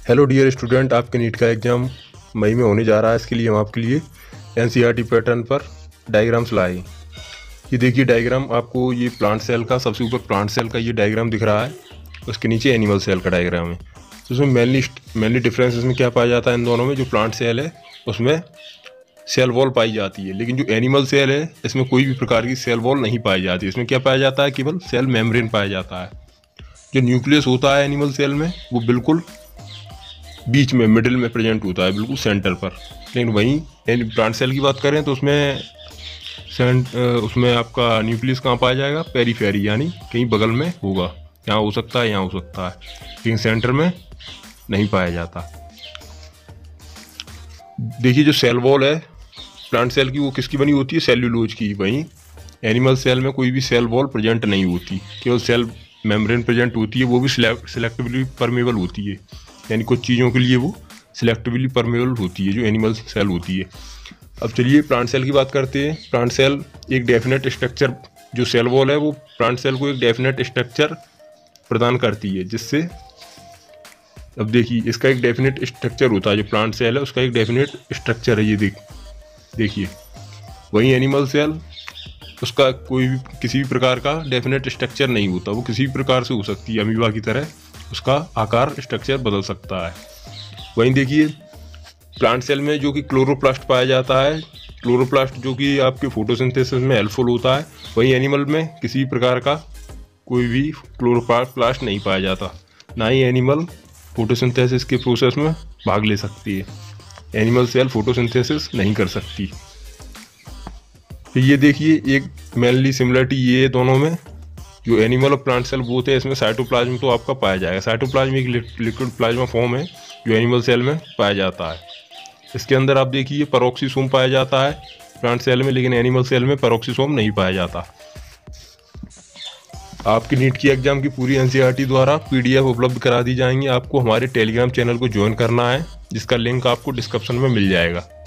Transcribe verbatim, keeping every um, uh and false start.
Hello dear student, आपके NEET का exam मई में होने जा रहा है। इसके लिए हम आपके लिए एनसीईआरटी पैटर्न पर डायग्राम्स लाए। ये देखिए डायग्राम, आपको ये प्लांट सेल का सबसे ऊपर प्लांट सेल का ये डायग्राम दिख रहा है, उसके नीचे एनिमल सेल का डायग्राम है। तो इसमें मेनली मेनली डिफरेंस इसमें क्या पाया जाता है इन दोनों में? जो प्लांट सेल है उसमें सेल वॉल पाई जाती है, लेकिन जो एनिमल सेल है इसमें कोई भी प्रकार की सेल वॉल नहीं पाई जाती। इसमें क्या पाया जाता है? केवल सेल मेम्ब्रेन पाया जाता है। जो न्यूक्लियस होता है एनिमल सेल में वो बिल्कुल बीच में मिडिल में प्रेजेंट होता है, बिल्कुल सेंटर पर। लेकिन वहीं प्लांट सेल की बात करें तो उसमें सेंट उसमें आपका न्यूक्लियस कहाँ पाया जाएगा? पेरीफेरी, यानी कहीं बगल में होगा। यहाँ हो सकता है, यहाँ हो सकता है, लेकिन सेंटर में नहीं पाया जाता। देखिए जो सेल वॉल है प्लांट सेल की वो किसकी बनी होती है? सेल्यूलोज की। वहीं एनिमल सेल में कोई भी सेल वॉल प्रेजेंट नहीं होती, केवल सेल मेम्ब्रेन प्रेजेंट होती है। वो भी सिलेक्टिवली परमेबल होती है, यानी कुछ चीज़ों के लिए वो सिलेक्टिवली परमेबल होती है, जो एनिमल सेल होती है। अब चलिए प्लांट सेल की बात करते हैं। प्लांट सेल एक डेफिनेट स्ट्रक्चर, जो सेल वॉल है वो प्लांट सेल को एक डेफिनेट स्ट्रक्चर प्रदान करती है, जिससे अब देखिए इसका एक डेफिनेट स्ट्रक्चर होता है। जो प्लांट सेल है उसका एक डेफिनेट स्ट्रक्चर है, ये देख देखिए। वहीं एनिमल सेल, उसका कोई भी किसी भी प्रकार का डेफिनेट स्ट्रक्चर नहीं होता। वो किसी भी प्रकार से हो सकती है, अमीबा की तरह उसका आकार स्ट्रक्चर बदल सकता है। वहीं देखिए प्लांट सेल में जो कि क्लोरोप्लास्ट पाया जाता है, क्लोरोप्लास्ट जो कि आपके फोटोसिंथेसिस में हेल्पफुल होता है। वहीं एनिमल में किसी प्रकार का कोई भी क्लोरोप्लास्ट नहीं पाया जाता, ना ही एनिमल फोटोसिंथेसिस के प्रोसेस में भाग ले सकती है। एनिमल सेल फोटोसिंथेसिस नहीं कर सकती। फिर ये देखिए एक मेनली सिमिलरिटी ये है दोनों में, जो एनिमल और प्लांट सेल बोथ है, इसमें साइटोप्लाज्म तो आपका पाया जाएगा। साइटोप्लाज्म एक लिक्विड प्लाज्मा फॉर्म है जो एनिमल सेल में पाया जाता है। इसके अंदर आप देखिए पेरोक्सिसोम पाया जाता है प्लांट सेल में, लेकिन एनिमल सेल में पेरोक्सिसोम नहीं पाया जाता। आपकी नीट की एग्जाम की पूरी एनसीईआरटी द्वारा पीडीएफ उपलब्ध करा दी जाएंगी। आपको हमारे टेलीग्राम चैनल को ज्वाइन करना है, जिसका लिंक आपको डिस्क्रिप्शन में मिल जाएगा।